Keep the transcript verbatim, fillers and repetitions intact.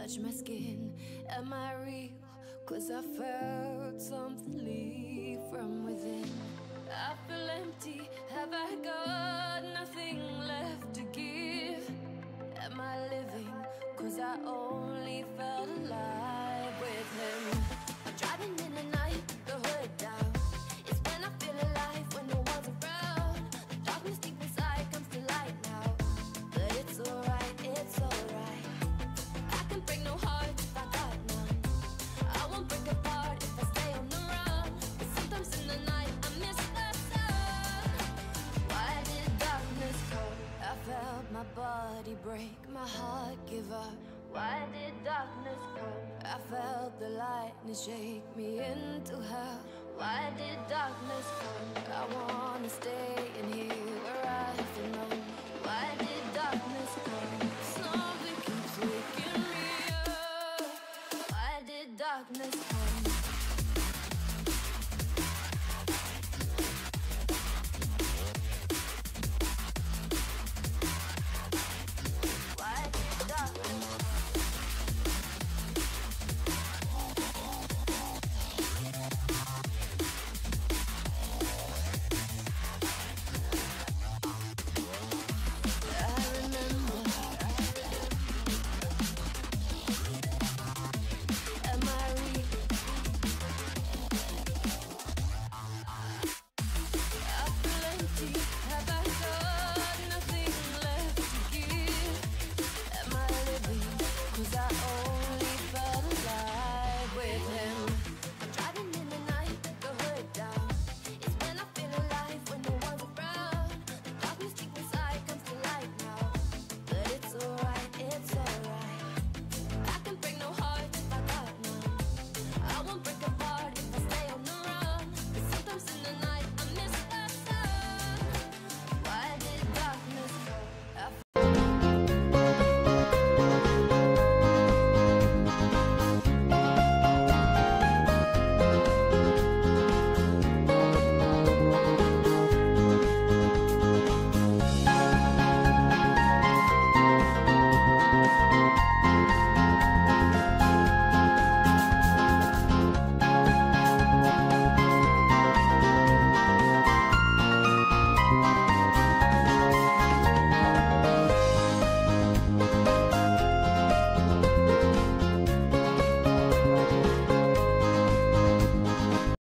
touch my skin. Am I real? Cause I felt something leave from within. I feel empty, have I got nothing left to give? Am I living? Cause I only felt alive with him. I'm driving in the night, the hood down. It's when I feel alive, when no one's around. The darkness deep inside comes to light now. But it's alright, it's alright. I can break no heart if I got none. I won't break apart if I stay on the run. But sometimes in the night I miss the sun. Why did darkness come? I felt my body break, my heart give up. Why did darkness come? I felt the lightning shake me into hell. Why did darkness come? I wanna stay in here where I feel no